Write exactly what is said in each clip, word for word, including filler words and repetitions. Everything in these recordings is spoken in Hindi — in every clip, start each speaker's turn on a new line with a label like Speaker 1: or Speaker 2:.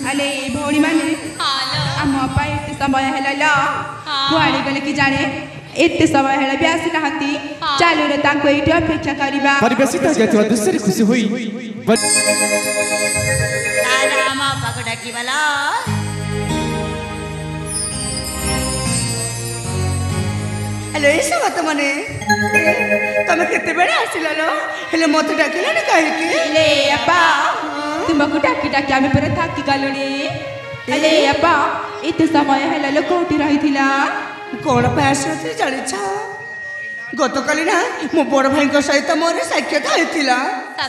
Speaker 1: अले भौणी माने आम एत समय है कुआड़े गले कि जाने एत समय है भी आसी नहांती चलो रे तांको एठी अपेक्षा करिबा
Speaker 2: परिवेशित जातिवा दृश्य खुशी होई
Speaker 3: दादा आम पाको डाकी वाला हेलो ये सब बात माने तमे केते बेले आसिला लो हेले मते डाकिला न काहे की
Speaker 1: ले अपा तुमको डाकी डाकी आमे पर थाकी गलुनी अले अपा एत समय है लो कोठी रहिथिला
Speaker 3: कोण पे आसी जानि छ गतकाली ना मो बड़ भाई को सहित मोर साक्षात होइतिला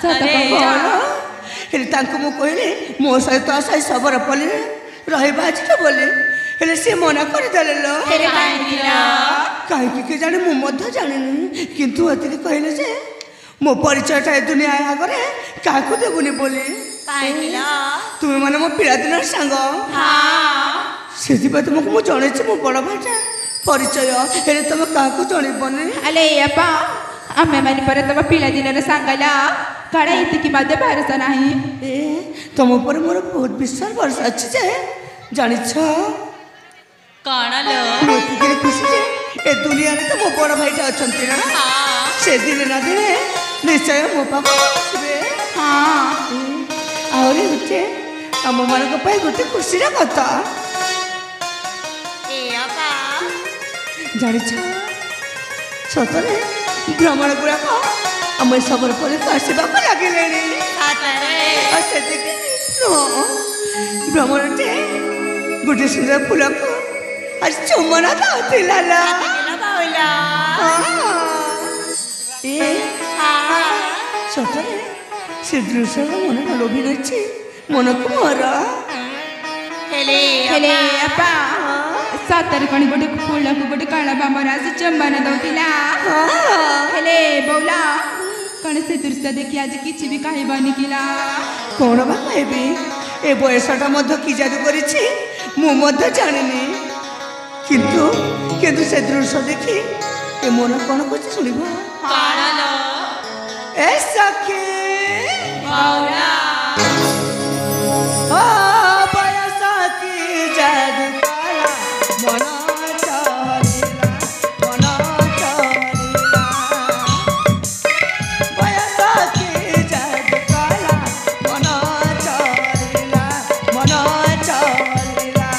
Speaker 3: हेले तांको मो कहले मो सहित आसाई सबर पले रही बाजी बोले हेले से मना कर देले लो
Speaker 1: हेले काहिला
Speaker 3: काहे के जाने मो मध्य जानिनी किंतु अति कहले जे मो परिचयटा ए दुनिया आगरे काकू देबुनी बोले
Speaker 1: काहिला
Speaker 3: तुम माने मो पिला दिनर संग
Speaker 1: हां
Speaker 3: सेति बात मो मो जणे छी मो बड़ भाईटा परिचय हेले तुम काकू जणिबनी
Speaker 1: अले अपा आमे माने पर तम पिला दिनर संगला काडा इति की बात भरोसा नाही
Speaker 3: ए तुम ऊपर मोर बहुत विश्वास भरोसा अछि जे जानि छ
Speaker 1: काणा लो
Speaker 3: मोती खुशी जे ए दुनिया रे तो मो बड़ भाईटा अछंती ना
Speaker 1: हां
Speaker 3: से दिन ना दिन निश्चय मो पापा आसबे
Speaker 1: हां
Speaker 3: आउरी गुटे हम मन को पाई गुटे खुशी रा कथा
Speaker 1: ए अपा
Speaker 3: जानि छ सतरे भ्रमण गुरा को हम सबर पले आसीबा को लागिलेनी
Speaker 1: आतरे
Speaker 3: असे देखि नो भ्रमण ते गुटे सुंदर फूल को आज चुमना दातिला ला
Speaker 1: बावला
Speaker 3: ए सतरे से दृश्य मन लोभी नछि मन को मोरा
Speaker 1: हेले हेले अपा सतर कणी गोटे फूल को गोटे काला बामरा से चंबन दउतिला हेले बौला कण से दृश्य देखि आज किछि भी काहे बनी किला
Speaker 3: कोन बा कहबी ए बयसटा मध्य कि जादू करिछि मु मध्य जानिनी किंतु किंतु से दृश्य देखि ए मन कोन कुछ सुनिबो
Speaker 1: काणा लो
Speaker 3: ए सखी
Speaker 1: बौला
Speaker 3: ओ बयसा की जादू काला मन चलिला मन चलिला बयसा की जादू काला मन चलिला मन चलिला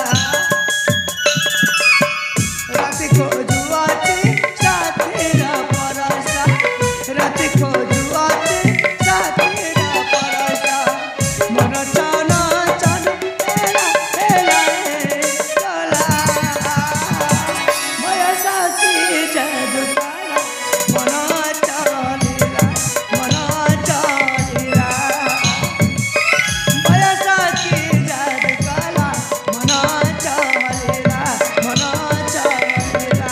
Speaker 3: राति को जुआती साथीरा परसा राति को जुआती साथीरा परसा मन चना चन एला एला चला बयसा की जादू काला मन चलिला मन चलिला बयसा की जादू काला मन चलिला मन चलिला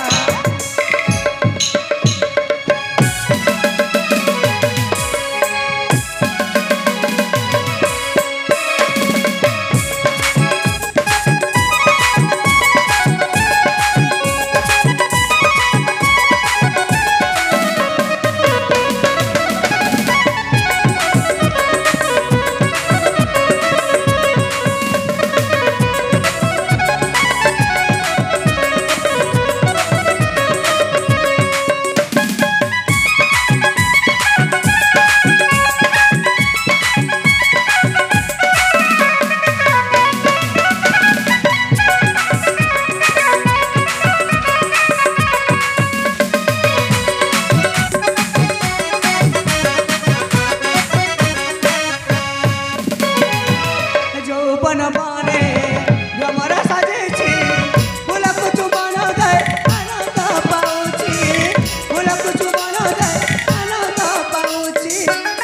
Speaker 3: যৌবন বনে ভ্রমরা সাজেছি ফুলকু চুবন দেয় আনন্দ পাউছি ফুলকু চুবন দেয় আনন্দ পাউছি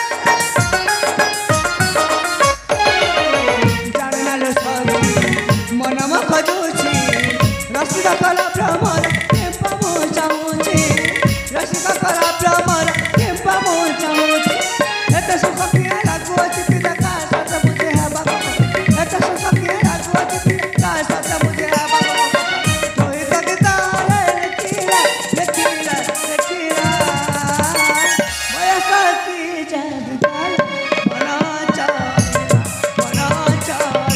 Speaker 3: জানালো সবি মনম খোঁজুছি রসিদ কলা ভ্রমর কেম্প মু চাহুছি রসিদ কলা ভ্রমর কেম্প মু চাহুছি এত সুখ কিয়া লাগুছি পিতা কা সত বুঝে হবা এত সুখ কিয়া লাগুছি কা সত বুঝে হবা তোই কবিতা লেখিলা লেখিলা লেখিলা বয়স কি জাদু কালা মন চলিলা মন চলিলা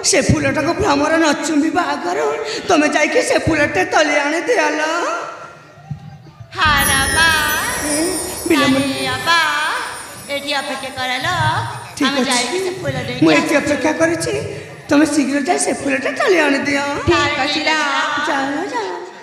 Speaker 3: से फुलटा को भ्रमर नचुंबी बागर तुम जाइए से फुलटे तले आने दियाल
Speaker 4: हाराबा
Speaker 3: विलम्ब
Speaker 4: अबा एठी अपेक्षा करालो
Speaker 3: ठीक
Speaker 4: हम
Speaker 3: अछि
Speaker 4: जाइए से फूल दे
Speaker 3: मु एठी अपेक्षा करिछि तुम शीघ्र जाए से फुलटे तले आने दिया
Speaker 1: ठीक अछि ला
Speaker 3: चलो जाओ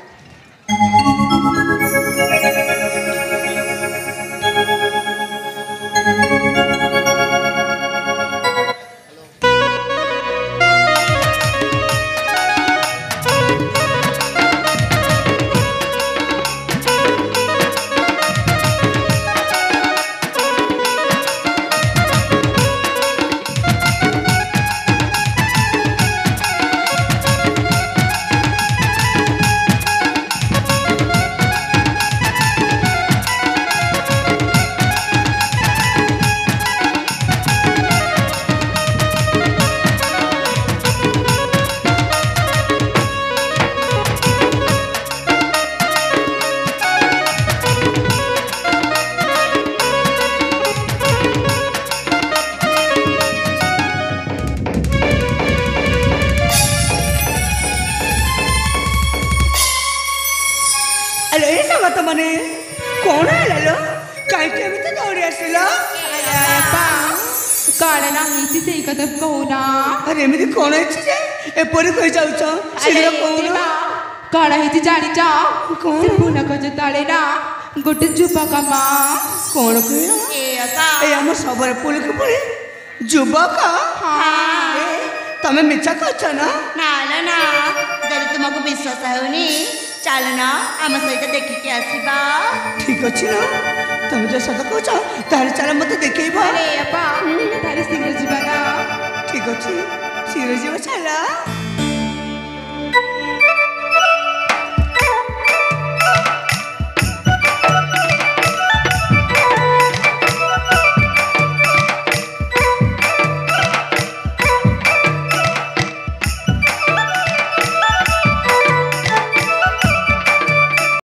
Speaker 3: अरे ये सब तो मने कौन है लालो काहे के भी तो दौड़ी आसिला
Speaker 1: काळे नाही ती ते कथा कहूना
Speaker 3: अरे एमिति कौन है जे एपरी कहि जाउछ शीघ्र कहूना
Speaker 1: काळा हेती जानी जा
Speaker 3: कौन?
Speaker 1: से फूल कज ताळे ना गोटे चुपा कामा
Speaker 3: कौन कहला
Speaker 4: ए अबा
Speaker 3: ए हम सबरे पुल के पुली युवक
Speaker 4: हां
Speaker 3: तमे मिछा कहछ ना
Speaker 4: नाला ना जदि तुमको विश्वास होनी चल ना आम सहित देखिके आसीबा
Speaker 3: ठीक अछि ना तमे जे सत कहछ तारे चल मते देखैबा
Speaker 1: अरे अपा तारे शीघ्र जीवा ना
Speaker 3: ठीक अछि शीघ्र जीवा चला